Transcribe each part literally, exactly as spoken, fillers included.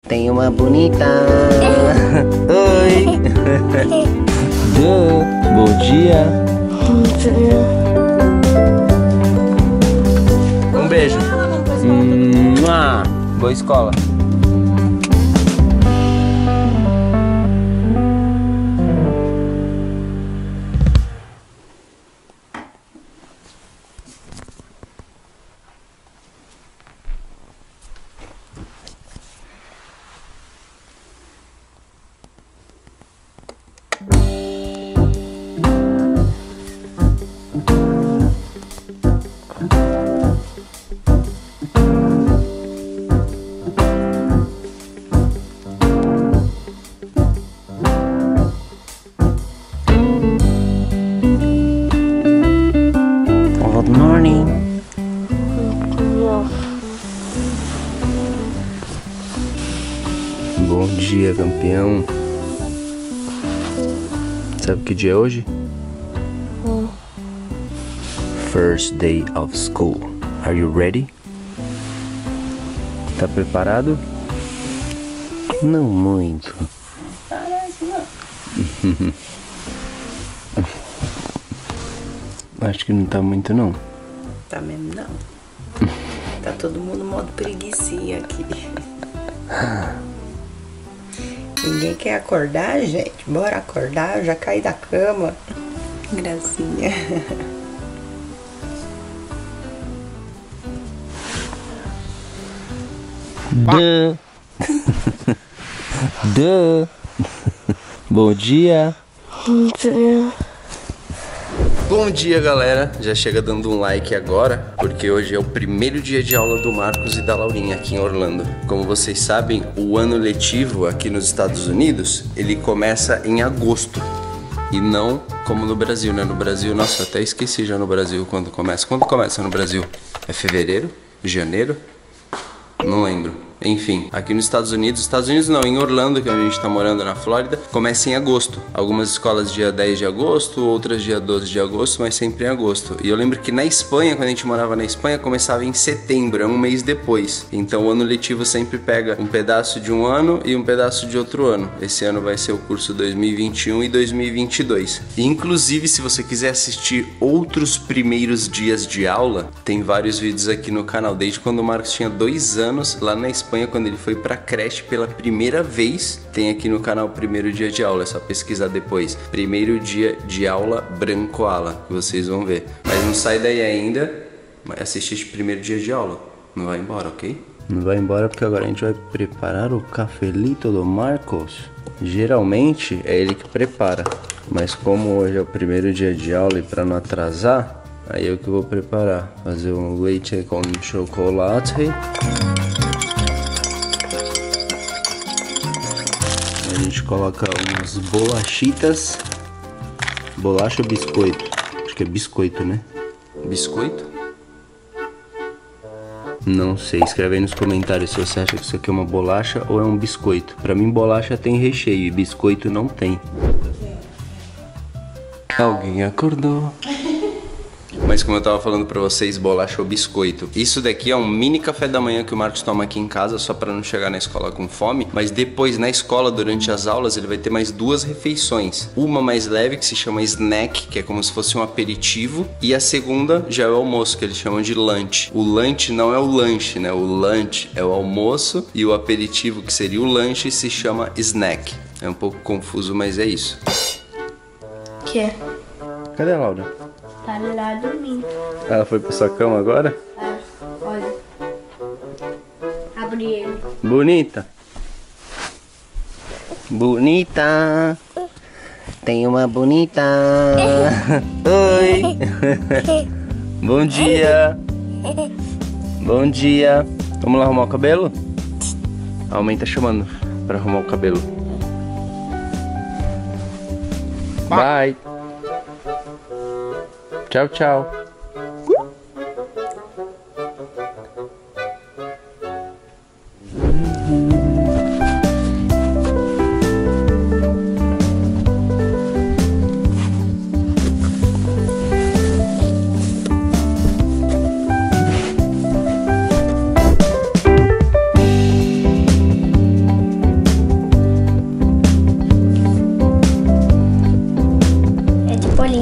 Tem uma bonita. Oi. Bom dia. Um beijo. Mua. Boa escola. Good morning. Bom dia, campeão. Sabe que dia é hoje? Hum. First day of school. Are you ready? Tá preparado? Não muito. Acho que não tá muito, não. Tá mesmo, não. Tá todo mundo modo preguicinha aqui. Ninguém quer acordar, gente? Bora acordar, eu já caí da cama. Gracinha. Duh. Duh. Bom dia. Bom dia. Bom dia, galera. Já chega dando um like agora, porque hoje é o primeiro dia de aula do Marcos e da Laurinha aqui em Orlando. Como vocês sabem, o ano letivo aqui nos Estados Unidos, ele começa em agosto. E não como no Brasil, né? No Brasil, nossa, eu até esqueci já no Brasil quando começa. Quando começa no Brasil? É fevereiro? Janeiro? Não lembro. Enfim, aqui nos Estados Unidos, Estados Unidos não, em Orlando, que a gente tá morando na Flórida, começa em agosto. Algumas escolas dia dez de agosto, outras dia doze de agosto, mas sempre em agosto. E eu lembro que na Espanha, quando a gente morava na Espanha, começava em setembro, é um mês depois. Então o ano letivo sempre pega um pedaço de um ano e um pedaço de outro ano. Esse ano vai ser o curso dois mil e vinte e um e dois mil e vinte e dois. E, inclusive, se você quiser assistir outros primeiros dias de aula, tem vários vídeos aqui no canal, desde quando o Marcos tinha dois anos, lá na Espanha, quando ele foi pra creche pela primeira vez. Tem aqui no canal o primeiro dia de aula, é só pesquisar depois. Primeiro dia de aula Brancoala, que vocês vão ver. Mas não sai daí ainda, assiste esse primeiro dia de aula. Não vai embora, ok? Não vai embora porque agora a gente vai preparar o cafelito do Marcos. Geralmente é ele que prepara, mas como hoje é o primeiro dia de aula e pra não atrasar, aí eu que vou preparar. Fazer um leite com chocolate. A gente coloca umas bolachitas. Bolacha ou biscoito? Acho que é biscoito, né? Biscoito? Não sei, escreve aí nos comentários se você acha que isso aqui é uma bolacha ou é um biscoito. Pra mim bolacha tem recheio e biscoito não tem. Alguém acordou. Mas como eu tava falando pra vocês, bolacha ou biscoito. Isso daqui é um mini café da manhã que o Marcos toma aqui em casa, só pra não chegar na escola com fome. Mas depois, na escola, durante as aulas, ele vai ter mais duas refeições. Uma mais leve, que se chama snack, que é como se fosse um aperitivo. E a segunda já é o almoço, que eles chamam de lunch. O lunch não é o lanche, né? O lunch é o almoço e o aperitivo, que seria o lanche, se chama snack. É um pouco confuso, mas é isso. Que? Cadê a Laura? Tá lá dormindo. Ela foi pra sua cama agora? É, olha. Abre ele. Bonita. Bonita. Tem uma bonita. Oi. Bom dia. Bom dia. Vamos lá arrumar o cabelo? A mãe tá chamando pra arrumar o cabelo. Bye. Tchau, tchau.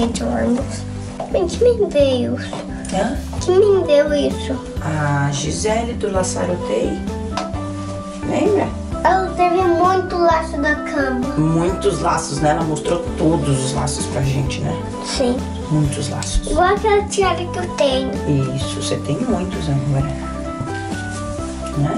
retornos. Quem me deu? Hã? Quem me deu isso? A Gisele do Laçarotei. Lembra? Ela teve muito laço da cama. Muitos laços, né? Ela mostrou todos os laços pra gente, né? Sim. Muitos laços. Igual aquela tiara que eu tenho. Isso, você tem muitos agora. Né?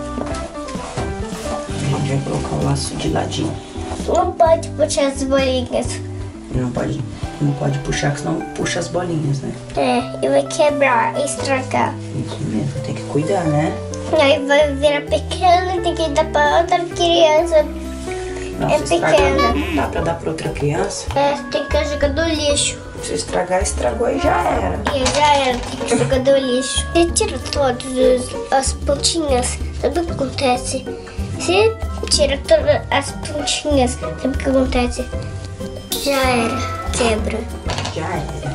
A gente vai colocar o laço de ladinho. Não pode puxar as bolinhas. Não pode, não pode puxar, que senão puxa as bolinhas, né? É, e vai quebrar, estragar. Isso mesmo, tem que cuidar, né? Aí vai virar pequena e tem que dar pra outra criança. Nossa, É estragar pequena. Não dá pra dar pra outra criança. É, tem que jogar do lixo. Se estragar, estragou e já era. E já era, tem que jogar do lixo. Se tira todas as pontinhas, sabe o que acontece? Se tira todas as pontinhas, sabe o que acontece? Já era, quebra. Já era.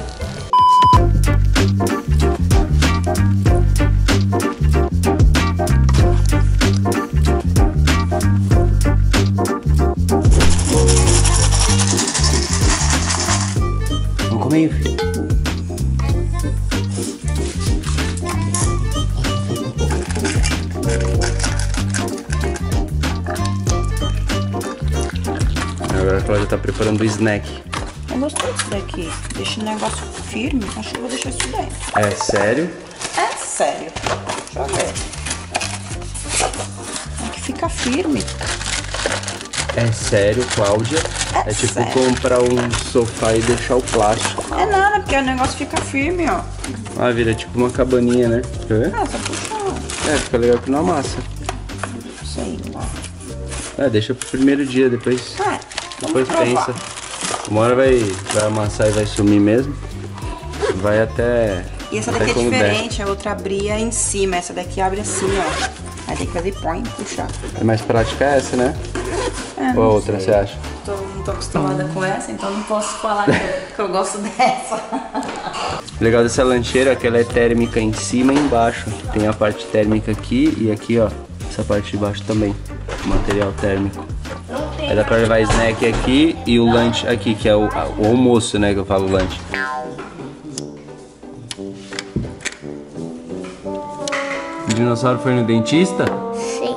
Vamos comer, filho. Agora a Cláudia tá preparando o snack. Eu gostei disso daqui. Deixa o negócio firme. Acho que eu vou deixar isso dentro. É sério? É sério. Deixa eu ver. Tem que ficar firme. É sério, Cláudia? É É tipo sério. comprar um sofá e deixar o plástico. É nada, porque o negócio fica firme, ó. Ah, vira tipo uma cabaninha, né? Quer ver? Ah, só puxar. É, fica legal que não amassa. Sei lá. É, deixa pro primeiro dia, depois, É, depois vamos provar. pensa. Uma hora vai, vai amassar e vai sumir mesmo. Vai até. E essa até daqui é quando der. diferente, a outra abria em cima. Essa daqui abre assim, ó. Aí tem que fazer põe e puxar. É mais prática essa, né? É, Ou a não outra, sei. você acha? Tô, não tô acostumada com essa, então não posso falar que eu, que eu gosto dessa. O legal dessa lancheira é que ela é térmica em cima e embaixo. Tem a parte térmica aqui e aqui, ó. Essa parte de baixo também. Material térmico. Aí dá pra levar snack aqui e o lanche aqui, que é o, o almoço, né? Que eu falo lanche. O dinossauro foi no dentista? Sim.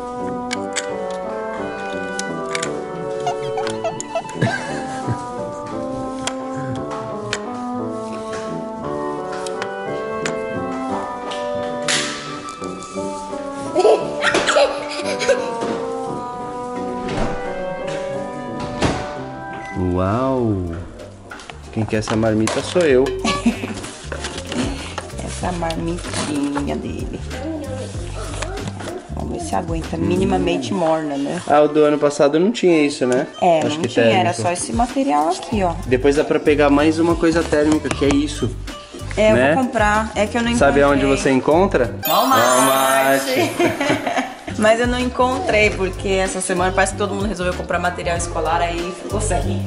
Uau! Quem quer essa marmita sou eu. Essa é a marmitinha dele. Vamos ver se aguenta minimamente morna, né? Ah, o do ano passado não tinha isso, né? É, Acho não que tinha, térmico. era só esse material aqui, ó. Depois dá pra pegar mais uma coisa térmica, que é isso. É, eu Né? vou comprar. É que eu não encontrei. Sabe aonde você encontra? Walmart. Mas eu não encontrei, porque essa semana parece que todo mundo resolveu comprar material escolar, aí ficou sem.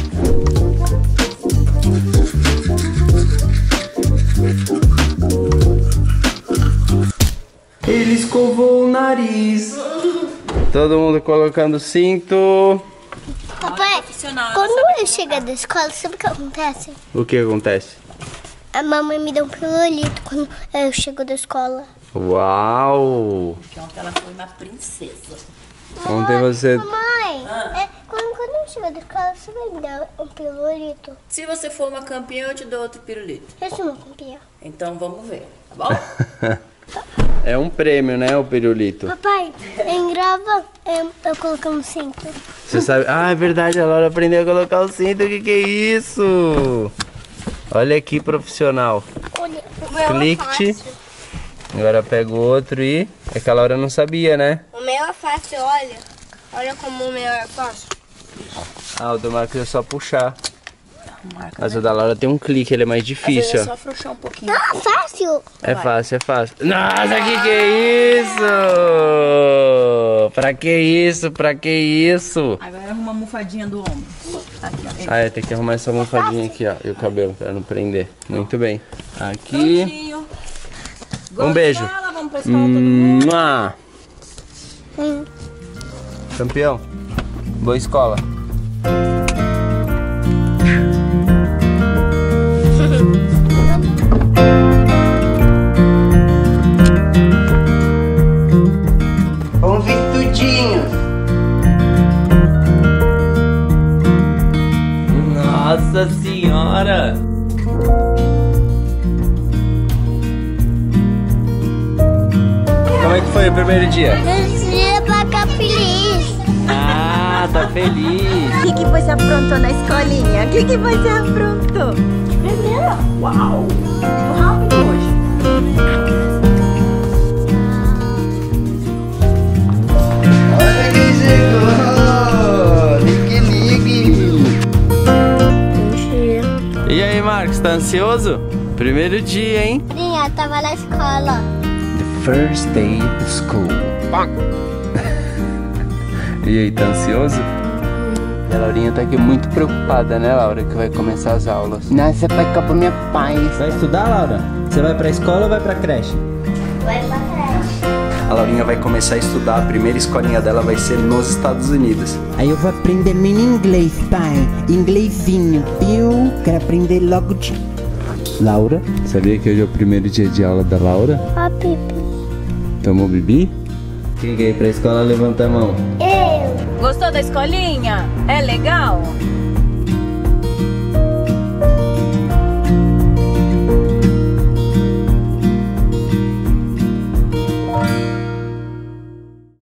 Ele escovou o nariz. Todo mundo colocando cinto. Papai, quando eu chegar da escola, sabe o que acontece? O que acontece? A mamãe me deu um pirulito quando eu chego da escola. Uau! Ontem ela foi uma princesa. Ontem você... Mamãe, é, quando, quando eu chegar da escola, você vai me dar um pirulito? Se você for uma campeã, eu te dou outro pirulito. Eu sou uma campeã. Então vamos ver, tá bom? É um prêmio, né, o pirulito? Papai, em grava, eu, eu coloquei um cinto. Você sabe... Ah, é verdade, a Laura aprendeu a colocar o cinto. O que que é isso? Olha aqui, profissional. Olha, Clique. Agora pega o outro e... É que a Laura não sabia, né? o meu é fácil, olha. Olha como o meu é fácil. Ah, o do Marcos é só puxar. Mas o da Laura tem um clique, ele é mais difícil, É ó. só afrouxar um pouquinho. Ah, fácil. É fácil, é fácil. Nossa, que que é isso? Pra que isso? Pra que isso? Agora arruma a mufadinha do ombro. Aqui, ó. Ah, é, tem que arrumar essa almofadinha aqui, ó. E o cabelo, pra não prender. Muito bem. Aqui. Prontinho. Um beijo. Gostosa, vamos pra escola todo mundo. Mua. Hum. Campeão. Boa escola. tudinho. Nossa senhora! Como é que foi o primeiro dia? Eu ia ficar feliz. Ah, tá feliz! O que, que você aprontou na escolinha? O que, que você aprontou? Primeiro. Uau! Tô rápido hoje. Olha quem chegou! Ligue, ligue! E aí, Marcos, tá ansioso? Primeiro dia, hein? Sim, eu tava na escola. The first day of school. E aí, tá ansioso? A Laurinha tá aqui muito preocupada, né, Laura, que vai começar as aulas. Nossa, pai, acabou minha paz. Vai estudar, Laura? Você vai pra escola ou vai pra creche? Vai pra creche. A Laurinha vai começar a estudar, a primeira escolinha dela vai ser nos Estados Unidos. Aí eu vou aprender mini inglês, pai. Inglesinho, viu? Quero aprender logo de... Laura, sabia que hoje é o primeiro dia de aula da Laura? Ó, Pipi. Tomou bibi? Quem quer ir pra escola, levanta a mão. Eu. Gostou da escolinha? É legal?